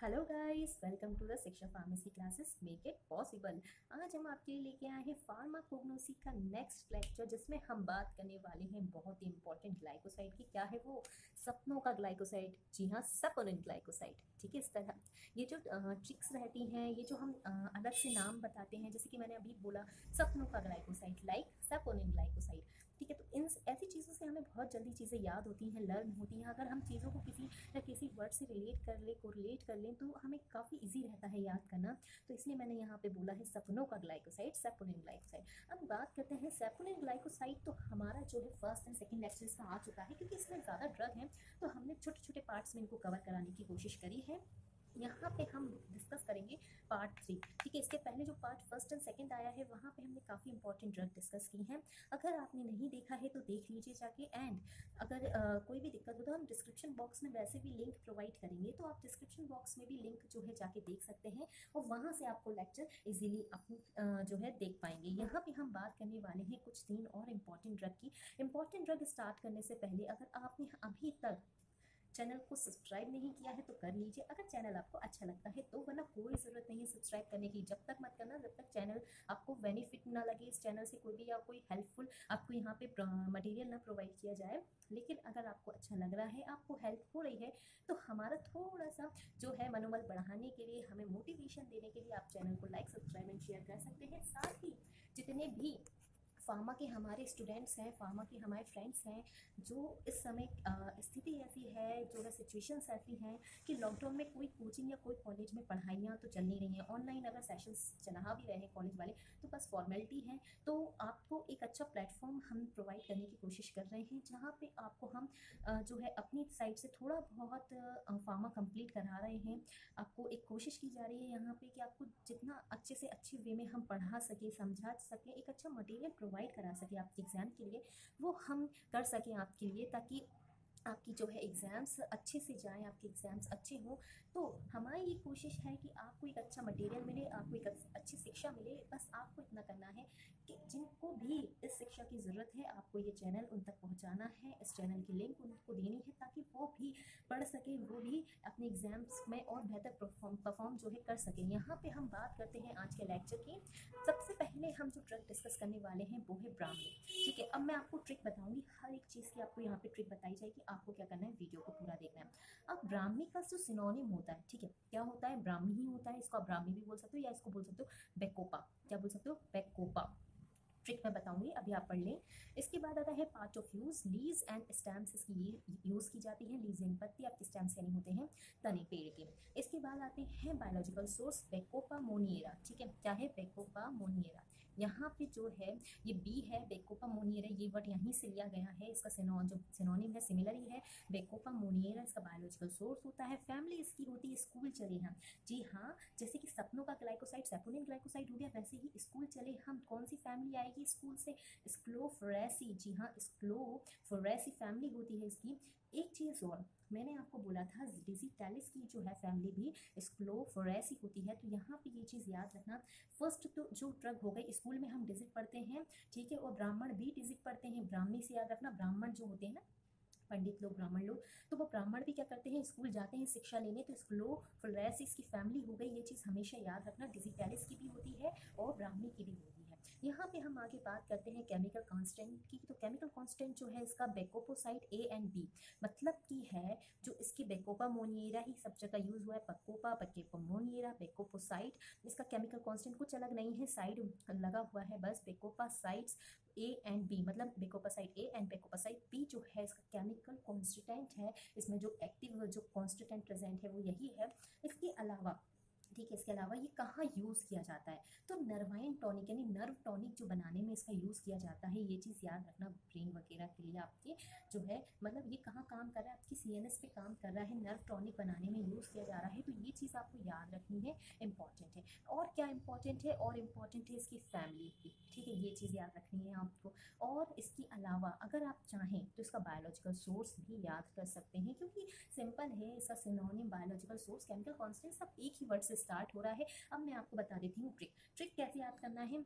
Hello guys, welcome to the Shiksha pharmacy classes make it possible. आज हम आपके लिए लेके आए हैं फार्माकोग्नोसी का नेक्स्ट लेक्चर, जिसमें हम बात करने वाले हैं बहुत ही इंपॉर्टेंट ग्लाइकोसाइड की। क्या है वो? सपनों का ग्लाइकोसाइड। जी हाँ, सपोनिन ग्लाइकोसाइड। ठीक है, इस तरह ये जो ट्रिक्स रहती हैं, ये जो हम अलग से नाम बताते हैं, जैसे कि मैंने अभी बोला सपनों का ग्लाइकोसाइड, लाइक सपोनिन ग्लाइकोसाइड। ठीक है, तो इन ऐसी चीज़ों से हमें बहुत जल्दी चीज़ें याद होती हैं, लर्न होती हैं। अगर हम चीज़ों को किसी या किसी वर्ड से रिलेट कर ले, कोरिलेट कर लें, तो हमें काफ़ी इजी रहता है याद करना। तो इसलिए मैंने यहाँ पे बोला है सपनों का ग्लाइकोसाइड, सैपोनिन ग्लाइकोसाइड। अब बात करते हैं सैपोनिन ग्लाइकोसाइड। तो हमारा जो है फर्स्ट एंड सेकंड लेक्चर इसका आ चुका है, क्योंकि इसमें ज़्यादा ड्रग है तो हमने छोटे छोटे पार्ट्स में इनको कवर कराने की कोशिश करी है। यहाँ पे हम डिस्कस करेंगे पार्ट 3। ठीक है, इसके पहले जो पार्ट फर्स्ट एंड सेकंड आया है, वहाँ पे हमने काफ़ी इंपॉर्टेंट ड्रग डिस्कस की हैं। अगर आपने नहीं देखा है तो देख लीजिए जाके। एंड अगर कोई भी दिक्कत हो तो हम डिस्क्रिप्शन बॉक्स में वैसे भी लिंक प्रोवाइड करेंगे, तो आप डिस्क्रिप्शन बॉक्स में भी लिंक जो है जाके देख सकते हैं, और वहाँ से आपको लेक्चर इजीली अपनी जो है देख पाएंगे। यहाँ पे हम बात करने वाले हैं कुछ 3 और इम्पॉर्टेंट ड्रग की। इम्पॉर्टेंट ड्रग स्टार्ट करने से पहले अगर आपने अभी तक चैनल को सब्सक्राइब नहीं किया है तो कर लीजिए, अगर चैनल आपको अच्छा लगता है तो, वरना कोई ज़रूरत नहीं है सब्सक्राइब करने की। जब तक मत करना जब तक चैनल आपको बेनिफिट ना लगे, इस चैनल से कोई भी या कोई हेल्पफुल आपको यहाँ पे मटेरियल ना प्रोवाइड किया जाए। लेकिन अगर आपको अच्छा लग रहा है, आपको हेल्प हो रही है, तो हमारा थोड़ा सा जो है मनोबल बढ़ाने के लिए, हमें मोटिवेशन देने के लिए आप चैनल को लाइक, सब्सक्राइब एंड शेयर कर सकते हैं। साथ ही जितने भी फार्मा के हमारे स्टूडेंट्स हैं, फार्मा के हमारे फ्रेंड्स हैं, जो इस समय स्थिति ऐसी है, जो है सिचुएशंस ऐसी हैं कि लॉकडाउन में कोई कोचिंग या कोई कॉलेज में पढ़ाइयाँ तो चल नहीं रही हैं, ऑनलाइन अगर सेशंस चला भी रहे हैं कॉलेज वाले तो बस फॉर्मेलिटी है। तो आपको एक अच्छा प्लेटफॉर्म हम प्रोवाइड करने की कोशिश कर रहे हैं, जहाँ पे आपको हम जो है अपनी साइड से थोड़ा बहुत फार्मा कंप्लीट करा रहे हैं। आपको एक कोशिश की जा रही है यहाँ पे कि आपको जितना अच्छे से अच्छे वे में हम पढ़ा सके, समझा सके, एक अच्छा मटेरियल प्रोवाइड करा सके आपके एग्ज़ाम के लिए, वो हम कर सकें आपके लिए, ताकि आपकी जो है एग्ज़ाम्स अच्छे से जाएं, आपके एग्ज़ाम्स अच्छे हों। तो हमारी ये कोशिश है कि आपको एक अच्छा मटेरियल मिले, आपको एक अच्छी शिक्षा मिले। बस आपको इतना करना है कि जिनको भी इस शिक्षा की ज़रूरत है, आपको ये चैनल उन तक पहुंचाना है, इस चैनल की लिंक उनको देनी है, ताकि वो भी पढ़ सकें, वो भी अपने एग्ज़ाम्स में और बेहतर परफॉर्म जो है कर सकें। यहाँ पे हम बात करते हैं आज के लेक्चर की। सबसे पहले हम जो ट्रिक डिस्कस करने वाले हैं वो है ब्राह्मी। ठीक है, अब मैं आपको ट्रिक बताऊंगी, हर एक चीज़ की आपको यहाँ पे ट्रिक बताई जाएगी। आपको क्या करना है, वीडियो को पूरा देखना है। अब ब्राह्मी का जो सिनोनिम होता है, ठीक है, क्या होता है? ब्राह्मी ही होता है। इसको आप ब्राह्मी भी बोल सकते हो, या इसको बोल सकते हो बेकोपा। क्या बोल सकते हो? बेकोपा। ट्रिक मैं बताऊंगी, अभी आप पढ़ लें। इसके बाद आता है part of use, leaves and stems. इसकी ये यूज की जाती है। लीज यानी पत्ती, आपके स्टेम्स यानी होते हैं तने पेड़ के। इसके बाद आते हैं बायोलॉजिकल सोर्स, बेकोपा मोनिएरा। ठीक है, क्या है? बेकोपा मोनिएरा। यहाँ पे जो है ये बी है, बेकोपा मोनिएरा, ये वर्ड यहीं से लिया गया है। इसका जो सिनोनिम है सिमिलर ही है। बेकोपा मोनिएरा इसका बायोलॉजिकल सोर्स होता है। फैमिली इसकी होती है स्कूल चले हम। जी हाँ, जैसे कि सपनों का ग्लाइकोसाइड सैपोनिन ग्लाइकोसाइड हो गया, वैसे ही स्कूल चले हम। कौन सी फैमिली आएगी स्कूल से? स्क्लोफोरेसी। जी हाँ, स्क्लोफोरेसी फैमिली होती है इसकी। एक चीज़ और, मैंने आपको बोला था डिजिटैलिस की जो है फैमिली भी स्क्लोफोरेसी होती है। तो यहाँ पे ये चीज़ याद रखना। फर्स्ट तो जो ड्रग हो गई, स्कूल में हम डिजिट पढ़ते हैं, ठीक है, और ब्राह्मण भी डिजिट पढ़ते हैं। ब्राह्मणी से याद रखना, ब्राह्मण जो होते हैं ना, पंडित लोग, ब्राह्मण लोग, तो वो ब्राह्मण भी क्या करते हैं, स्कूल जाते हैं शिक्षा लेने। तो स्क्लोफोरेसिस की फैमिली हो गई, ये चीज़ हमेशा याद रखना। डिजिटैलिस की भी होती है और ब्राह्मणी की भी होती है। यहाँ पे हम आगे बात करते हैं केमिकल कांस्टेंट की। तो केमिकल कांस्टेंट जो है इसका बेकोपोसाइड ए एंड बी, मतलब की है जो इसकी बेकोपा मोनिएरा ही सब जगह यूज हुआ है। पकोपा, बेकोपा मोनिएरा, बेकोपोसाइड। इसका केमिकल कांस्टेंट कुछ अलग नहीं है, साइड लगा हुआ है बस, बेकोपासाइड्स ए एंड बी, मतलब बेकोपासाइड ए एंड बेकोपासाइड बी जो है इसका केमिकल कॉन्स्टिटेंट है। इसमें जो एक्टिव जो कॉन्स्टिटेंट प्रेजेंट है वो यही है। इसके अलावा, ठीक है, इसके अलावा ये कहाँ यूज़ किया जाता है? तो नर्वाइन टॉनिक यानी नर्व टॉनिक जो बनाने में इसका यूज़ किया जाता है। ये चीज़ याद रखना, ब्रेन वगैरह के लिए आपके जो है, मतलब ये कहाँ काम कर रहा है, आपकी सीएनएस पे काम कर रहा है, नर्व टॉनिक बनाने में यूज़ किया जा रहा है। तो ये चीज़ आपको याद रखनी है, इंपॉर्टेंट है। और क्या इंपॉर्टेंट है? और इम्पॉर्टेंट है इसकी फैमिली की। ठीक है, ये चीज़ याद रखनी है आपको। और इसके अलावा अगर आप चाहें तो इसका बायोलॉजिकल सोर्स भी याद कर सकते हैं, क्योंकि सिंपल है, इसका synonym biological source, chemical constant सब एक ही वर्ड से स्टार्ट हो रहा है। अब मैं आपको बता देती हूँ ट्रिक। ट्रिक कैसे याद करना है?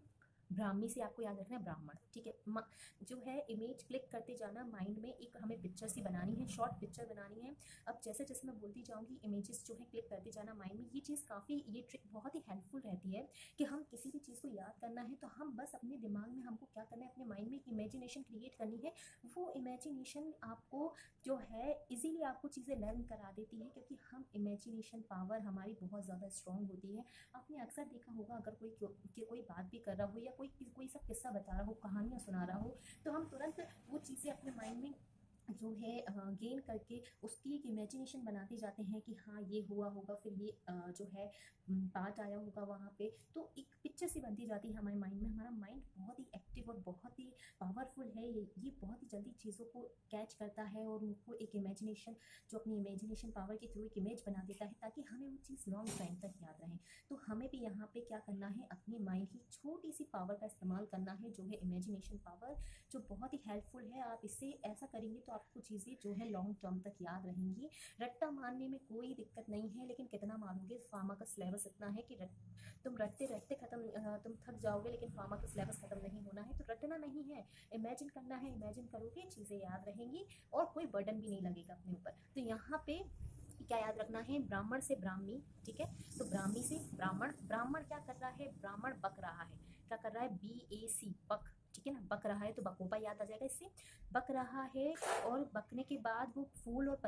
ब्राह्मी से आपको याद रखना है ब्राह्मण, ठीक है। जो है इमेज क्लिक करते जाना माइंड में, एक हमें पिक्चर सी बनानी है, शॉर्ट पिक्चर बनानी है। अब जैसे जैसे मैं बोलती जाऊँगी इमेजेस जो है क्लिक करते जाना माइंड में। ये चीज़ काफ़ी, ये ट्रिक बहुत ही हेल्पफुल रहती है कि हम किसी भी चीज़ को याद करना है तो हम बस अपने दिमाग में हमको क्या करना है, अपने माइंड में एक इमेजिनेशन क्रिएट करनी है। वो इमेजिनेशन आपको जो है इजीली आपको चीज़ें लर्न करा देती है, क्योंकि हम इमेजिनेशन पावर हमारी बहुत ज़्यादा स्ट्रांग होती है। आपने अक्सर देखा होगा अगर कोई बात भी कर रहा हो या कोई सब किस्सा बता रहा हो, कहानियाँ सुना रहा हो, तो हम तुरंत वो चीज़ें अपने माइंड में जो है गेन करके उसकी एक इमेजिनेशन बनाते जाते हैं कि हाँ ये हुआ होगा, फिर ये जो है पार्ट आया होगा वहाँ पे, तो एक पिक्चर सी बनती जाती है हमारे माइंड में। हमारा माइंड बहुत ही एक्टिव और बहुत ही पावरफुल है, ये बहुत ही जल्दी चीज़ों को कैच करता है और उनको एक इमेजिनेशन, जो अपनी इमेजिनेशन पावर के थ्रू एक इमेज बना देता है ताकि हमें वो चीज़ लॉन्ग टाइम तक याद रहे। तो हमें भी यहाँ पे क्या करना है, अपनी माइंड की छोटी सी पावर का इस्तेमाल करना है, जो है इमेजिनेशन पावर, जो बहुत ही हेल्पफुल है। आप इससे ऐसा करेंगे तो आपको चीज़ें जो है लॉन्ग टर्म तक याद रहेंगी। रट्टा मारने में कोई दिक्कत नहीं है, लेकिन कितना मारोगे, फार्मा का सिलेबस इतना है कि तुम रटते रटते तुम थक जाओगे, लेकिन फार्मा का सिलेबस खत्म नहीं होना है। तो रटना नहीं है, इमेजिन करना है, इमेजिन करोगे चीज़ें याद रहेंगी और कोई बर्डन भी नहीं लगेगा अपने ऊपर। तो यहाँ पे क्या याद रखना है, ब्राह्मण से ब्राह्मी, ठीक है। तो ब्राह्मी से ब्राह्मण, ब्राह्मण क्या कर रहा है, ब्राह्मण बक रहा है, क्या कर रहा है, BAC बक, ठीक है ना, बक रहा है तो बकोपा याद आ जाएगा इससे, बक रहा है। और बकने के बाद वो फूल और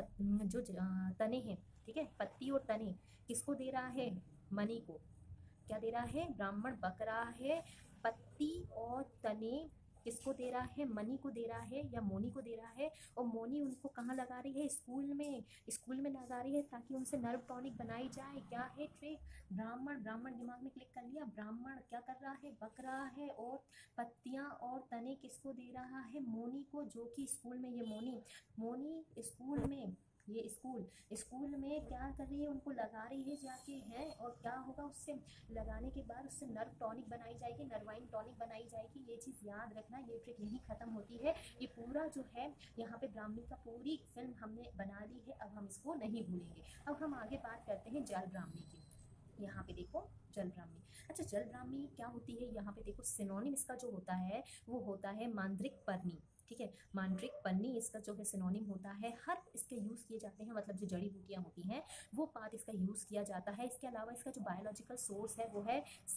तने हैं, ठीक है, पत्ती और तने किसको दे रहा है, मणि को। क्या दे रहा है, ब्राह्मण बक रहा है, पत्ती और तने किसको दे रहा है, मणि को दे रहा है या मोनी को दे रहा है। और मोनी उनको कहाँ लगा रही है, स्कूल में लगा रही है ताकि उनसे नर्व टॉनिक बनाई जाए। क्या है ट्रिक, ब्राह्मण, ब्राह्मण दिमाग में क्लिक कर लिया, ब्राह्मण क्या कर रहा है, बक रहा है और पत्तियां और तने किसको दे रहा है, मोनी को, जो कि स्कूल में, ये मोनी स्कूल में, ये स्कूल में क्या कर रही है, उनको लगा रही है जाके है। और क्या होगा, उससे लगाने के बाद उससे नर्व टॉनिक बनाई जाएगी, नर्वाइन टॉनिक बनाई जाएगी। ये चीज़ याद रखना, ये ट्रिक यहीं ख़त्म होती है। ये पूरा जो है यहाँ पे ब्राह्मी का पूरी फिल्म हमने बना ली है, अब हम इसको नहीं भूलेंगे। अब हम आगे बात करते हैं जल ब्राह्मी की। यहाँ पे देखो जल ब्राह्मी, अच्छा जल ब्राह्मी क्या होती है, यहाँ पे देखो सिनोनिम इसका जो होता है वो होता है मांद्रिक पर्णी, ठीक है। मांड्रिक पन्नी इसका जो है सिनोनिम होता है, हर इसके यूज़ किए जाते हैं, मतलब जो जड़ी बूटियाँ होती हैं वो पार्ट इसका यूज़ किया जाता है। इसके अलावा इसका जो बायोलॉजिकल सोर्स है वो है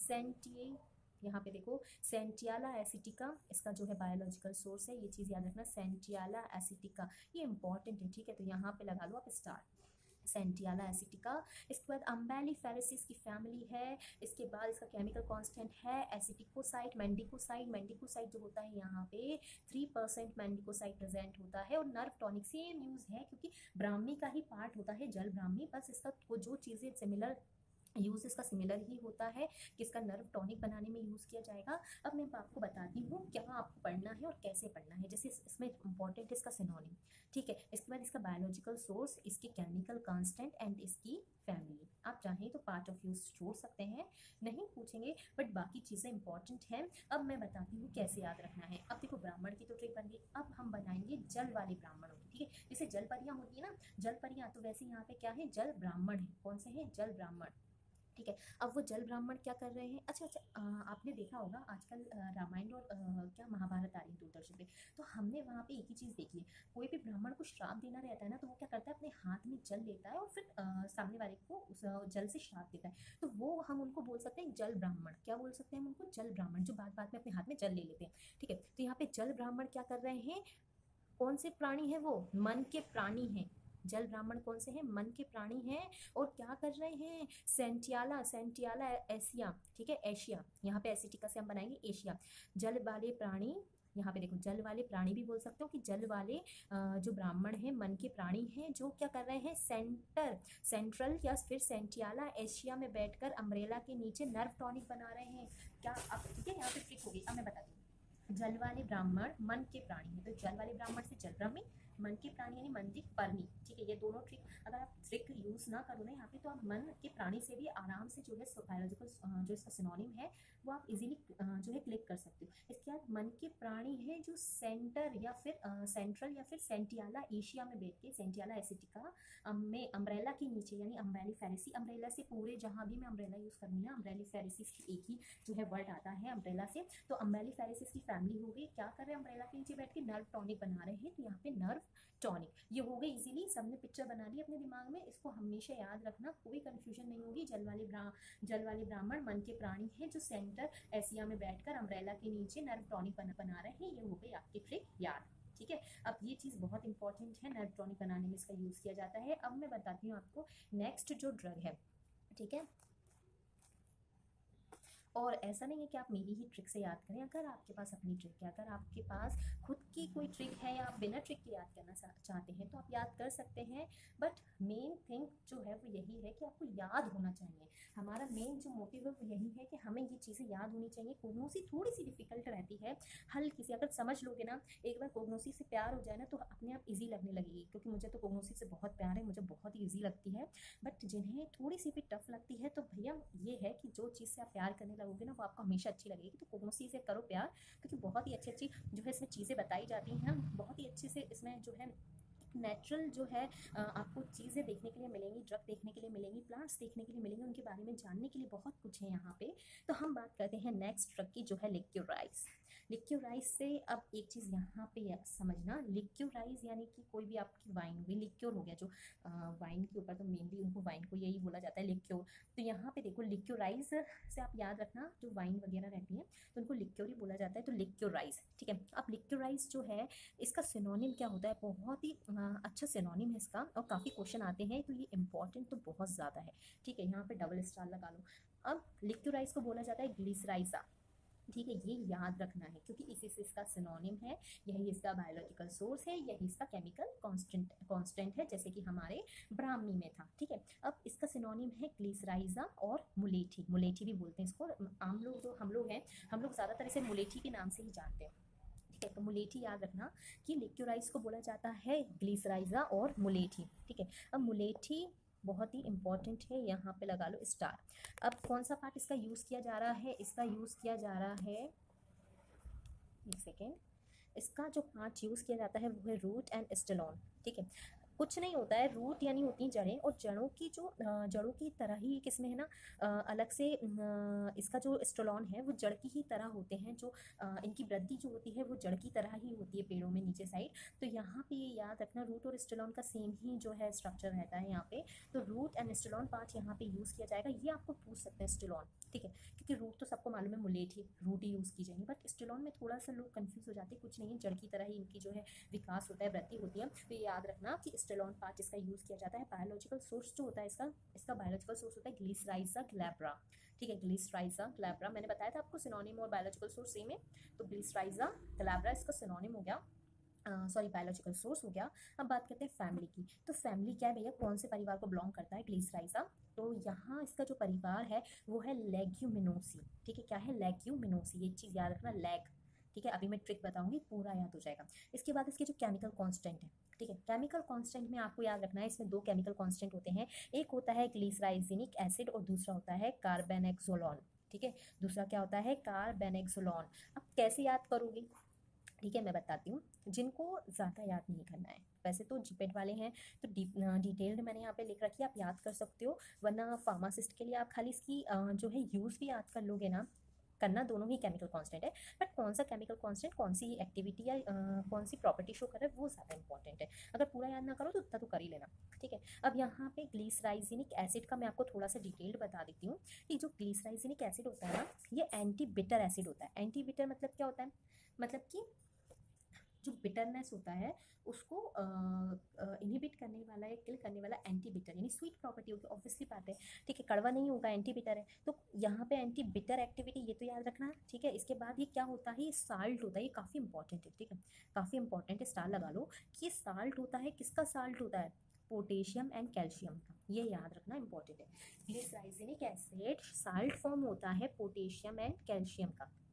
यहाँ पे देखो सेंटियाला एसिटिका, इसका जो है बायोलॉजिकल सोर्स है, ये चीज़ याद रखना, सेंटियाला एसिटिका, ये इंपॉर्टेंट है, ठीक है। तो यहाँ पे लगा लो आप स्टार, सेंटियाला एसिटिका। इसके बाद अम्बेलिफेरेसिस की फैमिली है। इसके बाद इसका केमिकल कांस्टेंट है एसिटिकोसाइट, मेंडिकोसाइट जो होता है यहाँ पे 3% मेंडिकोसाइट प्रेजेंट होता है। और नर्व टॉनिक सेम यूज़ है, क्योंकि ब्राह्मी का ही पार्ट होता है जल ब्राह्मी, बस इसका जो चीज़ें सिमिलर यूज़ इसका सिमिलर ही होता है कि इसका नर्व टॉनिक बनाने में यूज़ किया जाएगा। अब मैं आपको बताती हूँ क्या आपको पढ़ना है और कैसे पढ़ना है। जैसे इसमें इंपॉर्टेंट है इसका सिनोनिम, ठीक है। इसके बाद इसका बायोलॉजिकल सोर्स, इसकी केमिकल कांस्टेंट एंड इसकी फैमिली। आप चाहें तो पार्ट ऑफ यूज छोड़ सकते हैं, नहीं पूछेंगे, बट बाकी चीज़ें इंपॉर्टेंट हैं। अब मैं बताती हूँ कैसे याद रखना है। अब देखो ब्राह्मण की तो ट्रिक बन गई, अब हम बनाएंगे जल वाले ब्राह्मणों की, ठीक है। जैसे जल परियाँ होती है ना, जल परियाँ, तो वैसे यहाँ पे क्या है, जल ब्राह्मण है। कौन से हैं, जल ब्राह्मण, ठीक है। अब वो जल ब्राह्मण क्या कर रहे हैं, अच्छा आपने देखा होगा आजकल रामायण और क्या महाभारत आ रही है दूरदर्शन पे, तो हमने वहाँ पे एक ही चीज़ देखी है, कोई भी ब्राह्मण को श्राप देना रहता है ना, तो वो क्या करता है, अपने हाथ में जल लेता है और फिर सामने वाले को उस जल से श्राप देता है। तो वो हम उनको बोल सकते हैं जल ब्राह्मण, क्या बोल सकते हैं हम उनको, जल ब्राह्मण, जो बात बात में अपने हाथ में जल ले लेते हैं, ठीक है। तो यहाँ पे जल ब्राह्मण क्या कर रहे हैं, कौन से प्राणी है वो, मन के प्राणी हैं। जल ब्राह्मण कौन से हैं, मन के प्राणी हैं। और क्या कर रहे हैं, सेंटियाला एशिया, ठीक है, एशिया, यहाँ पे एसिटिका से हम बनाएंगे एशिया। जल वाले प्राणी, यहाँ पे देखो जल वाले प्राणी भी बोल सकते हो कि जल वाले जो ब्राह्मण हैं मन के प्राणी हैं, जो क्या कर रहे हैं, सेंट्रल या फिर सेंटियाला एशिया में बैठकर अम्ब्रेला के नीचे नर्व टॉनिक बना रहे हैं। क्या अब ठीक है, यहाँ पे ट्रिक होगी, अब मैं बताती हूँ। जल वाले ब्राह्मण मन के प्राणी हैं, तो जल वाले ब्राह्मण से जल ब्राह्मी, मन के प्राणी यानी मंदिक पर्णी, ठीक है। ये दोनों ट्रिक अगर आप ट्रिक यूज़ ना करो ना यहाँ पे, तो आप मन के प्राणी से भी आराम से जो है बायोलॉजिकल जो इसका सिनोनिम है वो आप इजीली जो है क्लिक कर सकते हो। इसके बाद मन के प्राणी है जो सेंटर या फिर सेंट्रल या फिर सेंटियाला एशिया में बैठ के, सेंटियाला एसिटिका में अम्ब्रेला के नीचे यानी अम्ब्रेली फेरेसी, अम्ब्रेला से पूरे जहाँ भी मैं अम्ब्रेला यूज़ करूँगी ना, अम्ब्रेली फेरेसिस की एक ही जो है वर्ड आता है अम्ब्रेला से, तो अम्ब्रेली फेरेसिस की फैमिली हो गई। क्या कर रहे हैं अम्ब्रेला के नीचे बैठ के नर्व टॉनिक बना रहे हैं, तो यहाँ पे नर्व टॉनिक ये हो गई। इजीली सबने पिक्चर बना ली अपने दिमाग में, इसको हमेशा याद रखना, कोई कंफ्यूजन नहीं होगी। जल वाले ब्राह्मण मन के प्राणी हैं जो सेंटर एशिया में बैठकर अम्ब्रेला के नीचे नर्व टॉनिक बना रहे हैं। ये हो गई आपकी ट्रिक याद, ठीक है। अब ये चीज़ बहुत इंपॉर्टेंट है, नर्व टॉनिक बनाने में इसका यूज़ किया जाता है। अब मैं बताती हूँ आपको नेक्स्ट जो ड्रग है, ठीक है। और ऐसा नहीं है कि आप मेरी ही ट्रिक से याद करें, अगर आपके पास अपनी ट्रिक है, अगर आपके पास खुद की कोई ट्रिक है या आप बिना ट्रिक के याद करना चाहते हैं तो आप याद कर सकते हैं। बट मेन थिंग जो है वो यही है कि आपको याद होना चाहिए। हमारा मेन जो मोटिव है वो यही है कि हमें ये चीज़ें याद होनी चाहिए। कोग्नोसी थोड़ी सी डिफिकल्ट रहती है, हल्की सी, अगर समझ लोगे ना, एक बार कोग्नोसी से प्यार हो जाए ना तो अपने आप ईजी लगने लगेगी। क्योंकि मुझे तो कोग्नोसी से बहुत प्यार है, मुझे बहुत ही ईजी लगती है। बट जिन्हें थोड़ी सी भी टफ लगती है तो भैया ये है कि जो चीज़ से आप प्यार करने लगोगे ना वो आपको हमेशा अच्छी लगेगी। तो कोग्नोसी से करो प्यार, क्योंकि बहुत ही अच्छी अच्छी जो है इसमें चीज़ें बताई जाती हैं, बहुत ही अच्छे से इसमें जो है नेचुरल जो है आपको चीज़ें देखने के लिए मिलेंगी, ड्रग देखने के लिए मिलेंगी, प्लांट्स देखने के लिए मिलेंगे, उनके बारे में जानने के लिए बहुत कुछ है यहाँ पे। तो हम बात करते हैं नेक्स्ट ड्रग की जो है लिक्योराइज। लिक्योराइज से अब एक चीज़ यहाँ पे समझना, लिक्योराइज यानी कि कोई भी आपकी वाइन हुई, लिक्योर हो गया जो वाइन के ऊपर, तो मेनली उनको वाइन को यही बोला जाता है लिक्योर। तो यहाँ पे देखो लिक्योराइज से आप याद रखना, जो वाइन वगैरह रहती है तो उनको लिक्योर ही बोला जाता है, तो लिक्योराइज, ठीक है। अब लिक्योराइज जो है इसका सिनोनिम क्या होता है, बहुत ही अच्छा सिनोनिम है इसका, और काफ़ी क्वेश्चन आते हैं, तो ये इंपॉर्टेंट तो बहुत ज़्यादा है, ठीक है। यहाँ पे डबल स्टार लगा लो। अब लिक्योराइज को बोला जाता है ग्लिसराइजा, ठीक है। ये याद रखना है क्योंकि इसी से इसका सिनोनिम है, यही इसका बायोलॉजिकल सोर्स है, यही इसका केमिकल कांस्टेंट है, जैसे कि हमारे ब्राह्मी में था, ठीक है। अब इसका सिनोनिम है ग्लिसराइजा और मुलेठी, मुलेठी भी बोलते हैं इसको। आम लोग जो हम लोग हैं, हम लोग ज़्यादातर इसे मुलेठी के नाम से ही जानते हैं, ठीक है। तो मुलेठी याद रखना कि लिक्योराइज को बोला जाता है ग्लिसराइजा और मुलेठी, ठीक है। अब मुलेठी बहुत ही इंपॉर्टेंट है, यहाँ पे लगा लो स्टार। अब कौन सा पार्ट इसका यूज़ किया जा रहा है, इसका यूज़ किया जा रहा है, एक सेकेंड, इसका जो पार्ट यूज़ किया जाता है वो है रूट एंड स्टेलॉन, ठीक है। कुछ नहीं होता है, रूट यानी होती हैं जड़ें, और जड़ों की जो जड़ों की तरह ही किसमें है ना अलग से इसका जो स्टेलॉन है वो जड़ की ही तरह होते हैं, जो इनकी वृद्धि जो होती है वो जड़ की तरह ही होती है पेड़ों में नीचे साइड। तो यहाँ पे ये याद रखना, रूट और स्टेलॉन का सेम ही जो है स्ट्रक्चर रहता है यहाँ पे। तो रूट एंड स्टेलॉन पार्ट यहाँ पे यूज़ किया जाएगा, ये आपको पूछ सकते हैं स्टेलॉन, ठीक है। क्योंकि रूट तो सबको मालूम है, मुलेठी रूट ही यूज़ की जाएगी, बट स्टेलॉन में थोड़ा सा लोग कंफ्यूज हो जाते हैं, कुछ नहीं, जड़ की तरह ही इनकी जो है विकास होता है, वृद्धि होती है। तो ये याद रखना कि स्टेलॉन पार्ट इसका यूज़ किया जाता है। बायोलॉजिकल सोर्स जो होता है इसका बायोलॉजिकल सोर्स होता है ग्लिसराइजा ग्लैब्रा, ठीक है। ग्लिसराइजा ग्लैब्रा, मैंने बताया था आपको सिनोनिम और बायोलॉजिकल सोर्स सेम है, तो ग्लिसराइजा ग्लैब्रा इसका सिनोनिम हो गया, सॉरी बायोलॉजिकल सोर्स हो गया। अब बात करते हैं फैमिली की। तो फैमिली क्या है भैया, कौन से परिवार को बिलोंग करता है ग्लिसराइजा, तो यहाँ इसका जो परिवार है वो है लेग्यूमिनोसी, ठीक है। क्या है, लेग्यूमिनोसी, ये चीज़ याद रखना, लेग, ठीक है। अभी मैं ट्रिक बताऊंगी, पूरा याद हो जाएगा। इसके बाद इसके जो केमिकल कांस्टेंट है, ठीक है। केमिकल कांस्टेंट में आपको याद रखना है, इसमें दो केमिकल कांस्टेंट होते हैं, एक होता है ग्लिसराइजिनिक एसिड और दूसरा होता है कार्बेनेक्सोलॉन, ठीक है। दूसरा क्या होता है, कार्बेनेक्सोलॉन। अब कैसे याद करोगे, ठीक है, मैं बताती हूँ। जिनको ज़्यादा याद नहीं करना है, वैसे तो जीपेट वाले हैं तो डिटेल्ड मैंने यहाँ पे लिख रखी है, आप याद कर सकते हो, वरना फार्मासिस्ट के लिए आप खाली इसकी जो है यूज़ भी याद कर लोगे ना, करना दोनों ही केमिकल कांस्टेंट है, बट कौन सा केमिकल कांस्टेंट कौन सी एक्टिविटी या कौन सी प्रॉपर्टी शो कर रहा है वो ज़्यादा इंपॉर्टेंट है। अगर पूरा याद ना करो तो उतना तो कर ही लेना, ठीक है। अब यहाँ पे ग्लिसराइजिनिक एसिड का मैं आपको थोड़ा सा डिटेल्ड बता देती हूँ कि जो ग्लिसराइजिनिक एसिड होता है ना, ये एंटी बिटर एसिड होता है। एंटी बिटर मतलब क्या होता है, मतलब कि जो बिटरनेस होता है उसको इनहिबिट करने वाला या किल करने वाला एंटी बिटर, यानी स्वीट प्रॉपर्टी होगी, ऑब्वियसली बात है, ठीक है। कड़वा नहीं होगा, एंटी बिटर है, तो यहाँ पे एंटी बिटर एक्टिविटी, ये तो याद रखना, ठीक है। इसके बाद ये क्या होता है, ये साल्ट होता है, ये काफ़ी इंपॉर्टेंट है, ठीक है, काफ़ी इंपॉर्टेंट है, स्टार लगा लो कि ये साल्ट होता है, किसका साल्ट होता है, पोटेशियम एंड कैल्शियम का, ये याद रखना इंपॉर्टेंट है। ग्लिसराइजिनिक एसिड साल्ट फॉर्म होता है पोटेशियम एंड कैल्शियम का,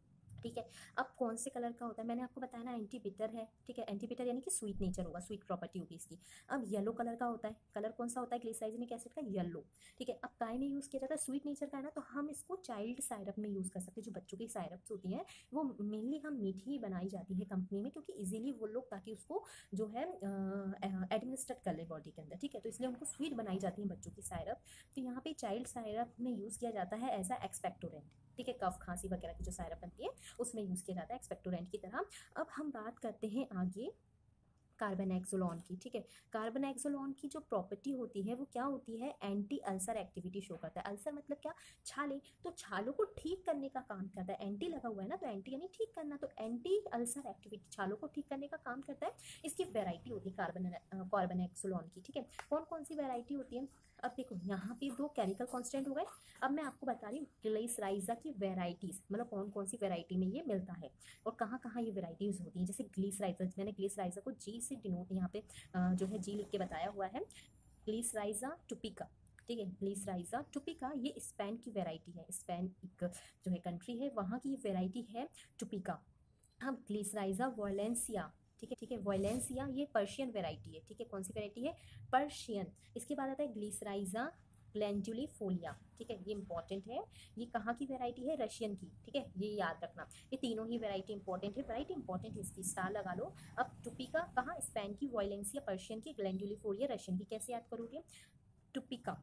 ठीक है। अब कौन से कलर का होता है, मैंने आपको बताया ना एंटी बिटर है, ठीक है। एंटी बिटर यानी कि स्वीट नेचर होगा, स्वीट प्रॉपर्टी होगी इसकी। अब येलो कलर का होता है, कलर कौन सा होता है ग्लिसराइजिनिक एसिड का, येलो, ठीक है। अब काय में यूज़ किया जाता है, स्वीट नेचर का है ना, तो हम इसको चाइल्ड सायरप में यूज़ कर सकते हैं। जो बच्चों की सायरप्स होती हैं वो मेनली हम मीठी ही बनाई जाती है कंपनी में, क्योंकि इजीली वो लोग ताकि उसको जो है एडमिनिस्ट्रेट कर ले बॉडी के अंदर, ठीक है। तो इसलिए उनको स्वीट बनाई जाती है बच्चों की सायरप। तो यहाँ पे चाइल्ड सायरप में यूज़ किया जाता है एज अ एक्सपेक्टोरेंट, ठीक है। कफ खांसी वगैरह की जो सायरप बनती है उसमें यूज़ किया जाता है एक्सपेक्टोरेंट की तरह। अब हम बात करते हैं आगे कार्बेनैक्सोलॉन की, ठीक है। कार्बेनैक्सोलॉन की जो प्रॉपर्टी होती है वो क्या होती है, एंटी अल्सर एक्टिविटी शो करता है। अल्सर मतलब क्या, छाले, तो छालों को ठीक करने का काम करता है। एंटी लगा हुआ है ना, तो एंटी यानी ठीक करना, तो एंटी अल्सर एक्टिविटी छालों को ठीक करने का काम करता है। इसकी वेराइटी होती है कार्बेनैक्सोलॉन की, ठीक है। कौन कौन सी वेराइटी होती है, अब देखो यहाँ पे दो केमिकल कांस्टेंट हो गए। अब मैं आपको बता रही हूँ ग्लिसराइजा की वेराइटीज, मतलब कौन कौन सी वेराइटी में ये मिलता है और कहाँ कहाँ ये वेराइटीज होती हैं। जैसे ग्लिसराइजा, मैंने ग्लिसराइजा को जी से डिनोट यहाँ पे जो है जी लिख के बताया हुआ है, ग्लिसराइजा टुपिका, ठीक है। ग्लिसराइजा टुपिका ये स्पेन की वेराइटी है, स्पेन एक जो है कंट्री है, वहाँ की वेराइटी है टुपिका। अब ग्लिसराइजा वॉलेंसिया, ठीक है। वॉलेंसिया ये पर्शियन वेराइटी है, ठीक है। कौन सी वेराइटी है, पर्शियन। इसके बाद आता है ग्लिसराइजा ग्लैंडुलिफोलिया, ठीक है। ये इंपॉर्टेंट है, ये कहाँ की वेराइटी है, रशियन की, ठीक है। ये याद रखना, ये तीनों ही वेराइटी इंपॉर्टेंट है, वेराइटी इंपॉर्टेंट है, इसकी स्टार लगा लो। अब टुपिका कहाँ, स्पेन की, वॉलेंसिया पर्शियन की, ग्लैंडुलिफोलिया रशियन की। कैसे याद करोगे, टुपिका,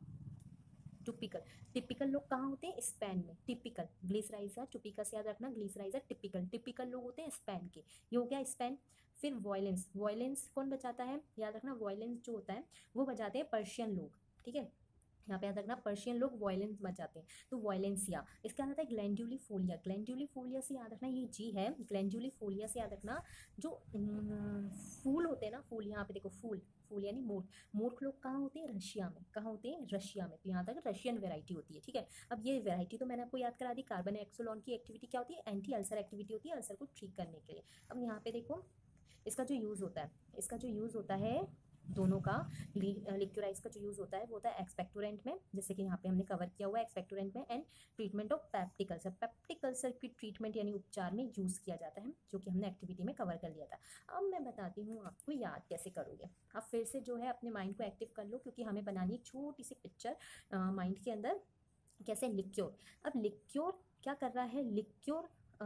टुपिकल, टिपिकल लोग कहाँ होते हैं, स्पेन में, टिपिकल। ग्लिसराइजा टुपिका से याद रखना, ग्लिसराइजा टिपिकल, टिपिकल लोग होते हैं स्पेन के, ये हो गया स्पेन। फिर वॉयलेंस, वॉयलेंस कौन बचाता है, याद रखना वॉयलेंस जो होता है वो बजाते हैं पर्शियन लोग, ठीक है। यहाँ पे याद रखना पर्शियन लोग वॉयलेंस बचाते हैं, तो वॉयलेंसिया। इसका आता है ग्लैंडुलिफोलिया, ग्लैंडुलिफोलिया से याद रखना ये जी है, ग्लैंडुलिफोलिया से याद रखना जो फूल होते हैं ना, फूल, यहाँ पे देखो फूल, फूल यानी मोठ, मूर्ख लोग कहाँ होते हैं, रशिया में, कहाँ होते हैं, रशिया में। तो यहाँ तक रशियन वेराइटी होती है, ठीक है। अब ये वेराइटी तो मैंने आपको याद करा दी। कार्बोनैक्सोलॉन की एक्टिविटी क्या होती है, एंटी अल्सर एक्टिविटी होती है, अल्सर को ठीक करने के लिए। अब यहाँ पे देखो इसका जो यूज़ होता है, इसका जो यूज़ होता है दोनों का, लिक्विराइज का जो यूज़ होता है वो होता है एक्सपेक्टोरेंट में, जैसे कि यहाँ पे हमने कवर किया हुआ है एक्सपेक्टोरेंट में, and treatment of peptic ulcer, peptic ulcer की ट्रीटमेंट यानी उपचार में यूज़ किया जाता है, जो कि हमने एक्टिविटी में कवर कर लिया था। अब मैं बताती हूँ आपको याद कैसे करोगे। आप फिर से जो है अपने माइंड को एक्टिव कर लो, क्योंकि हमें बनानी एक छोटी सी पिक्चर माइंड के अंदर, कैसे लिक्योर। अब लिक्योर क्या कर रहा है, लिक्योर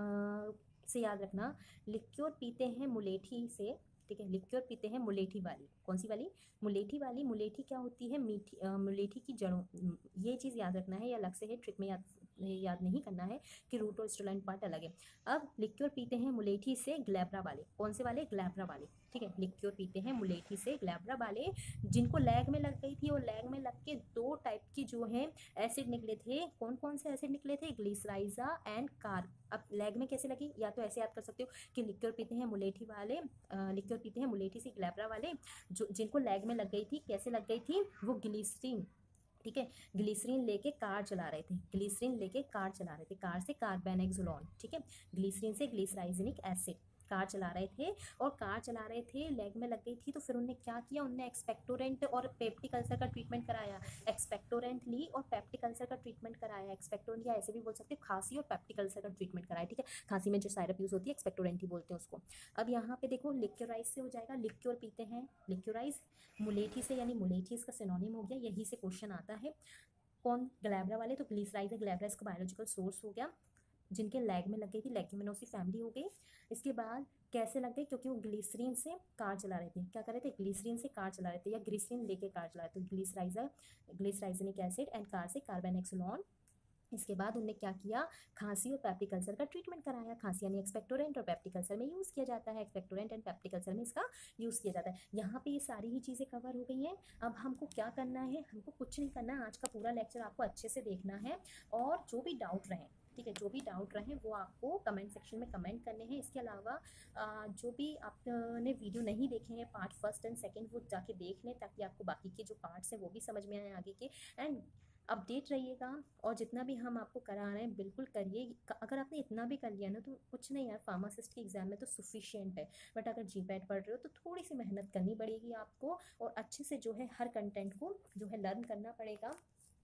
से याद रखना, लिक्योर पीते हैं मुलेठी से, ठीक है। लिक्योर पीते हैं मुलेठी वाली, कौन सी वाली, मुलेठी वाली। मुलेठी क्या होती है, मीठी, मुलेठी की जड़ों, ये चीज़ याद रखना है, या अलग से है ट्रिक में याद नहीं करना है कि रूट और स्टोलाइन पार्ट अलग है। अब लिक्योर पीते हैं मुलेठी से ग्लैब्रा वाले, कौन से वाले, ग्लैब्रा वाले, ठीक है। लिक्योर पीते हैं मुलेठी से ग्लैब्रा वाले, जिनको लैग में लग गई थी, और लैग में लग के दो टाइप की जो है एसिड निकले थे, कौन कौन से एसिड निकले थे, ग्लिसराइजा एंड कार्ब। अब लैग में कैसे लगी, या तो ऐसे याद कर सकते हो कि लिक्योर पीते हैं मुलेठी वाले, लिक्योर पीते हैं मुलेठी से ग्लैब्रा वाले, जो जिनको लैग में लग गई थी, कैसे लग गई थी, वो ग्लिसरीन, ठीक है। ग्लिसरीन लेके कार चला रहे थे, ग्लिसरीन लेके कार चला रहे थे, कार से कार्बेनैक्सोलॉन, ठीक है। ग्लिसरीन से ग्लिसराइजिनिक एसिड, कार चला रहे थे, और कार चला रहे थे, लेग में लग गई थी, तो फिर उन्होंने क्या किया, उन्होंने एक्सपेक्टोरेंट और पेप्टिक अल्सर का ट्रीटमेंट कराया, एक्सपेक्टोरेंट ली और पेप्टिक अल्सर का ट्रीटमेंट कराया, एक्सपेक्टोरेंट या ऐसे भी बोल सकते हो खांसी और पेप्टिक अल्सर का ट्रीटमेंट कराया, ठीक है। खांसी में जो सायरप यूज होती है एक्सपेक्टोरेंट ही बोलते हैं उसको। अब यहाँ पे देखो लिक्योराइज से हो जाएगा, लिक्योर पीते हैं, लिक्योराइज, मुलेठी से, यानी मुलेठी इसका सिनोनिम हो गया, यही से क्वेश्चन आता है। कौन, ग्लैब्रा वाले, तो ग्लिसराइज है, ग्लैब्रा इसका बायोलॉजिकल सोर्स हो गया, जिनके लैग में लग गई थी, लेग्यूमिनोसी फैमिली हो गई। इसके बाद कैसे लग गई, क्योंकि वो ग्लिसरीन से कार चला रहे थे, क्या कर रहे थे, ग्लिसरीन से कार चला रहे थे, या ग्लिसरीन लेके कार चला रहे थे, glycyrrhiza, glycyrrhizinic acid and car से कार्बेनैक्सोलॉन। इसके बाद उन्होंने क्या किया, खांसी और पेप्टिक अल्सर का ट्रीटमेंट कराया, खांसी यानी एक्सपेक्टोरेंट और पेप्टिक अल्सर में यूज़ किया जाता है, एक्सपेक्टोरेंट एंड पेप्टिक अल्सर में इसका यूज़ किया जाता है। यहाँ पे ये सारी ही चीज़ें कवर हो गई हैं। अब हमको क्या करना है, हमको कुछ नहीं करना है, आज का पूरा लेक्चर आपको अच्छे से देखना है, और जो भी डाउट रहे, ठीक है, जो भी डाउट रहे वो आपको कमेंट सेक्शन में कमेंट करने हैं। इसके अलावा जो भी आपने वीडियो नहीं देखे हैं पार्ट फर्स्ट एंड सेकंड, वो जाके देख लें, ताकि आपको बाकी के जो पार्ट्स हैं वो भी समझ में आए आगे के। एंड अपडेट रहिएगा, और जितना भी हम आपको करा रहे हैं बिल्कुल करिए। अगर आपने इतना भी कर लिया ना तो कुछ नहीं यार, फार्मासिस्ट के एग्जाम में तो सफिशिएंट है। बट अगर जीपैट पढ़ रहे हो तो थोड़ी सी मेहनत करनी पड़ेगी आपको, और अच्छे से जो है हर कंटेंट को जो है लर्न करना पड़ेगा।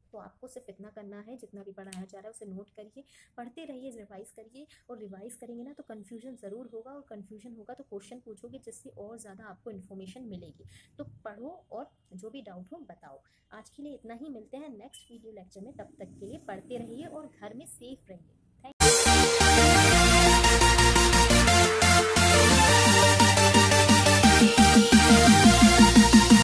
तो आपको सिर्फ इतना करना है, जितना भी पढ़ाया जा रहा है उसे नोट करिए, पढ़ते रहिए, रिवाइज करिए। और रिवाइज करेंगे ना तो कन्फ्यूजन ज़रूर होगा, और कन्फ्यूजन होगा तो क्वेश्चन पूछोगे, जिससे और ज़्यादा आपको इन्फॉर्मेशन मिलेगी। तो पढ़ो और जो भी डाउट हो बताओ। आज के लिए इतना ही, मिलते हैं नेक्स्ट वीडियो लेक्चर में, तब तक के लिए पढ़ते रहिए और घर में सेफ रहिए।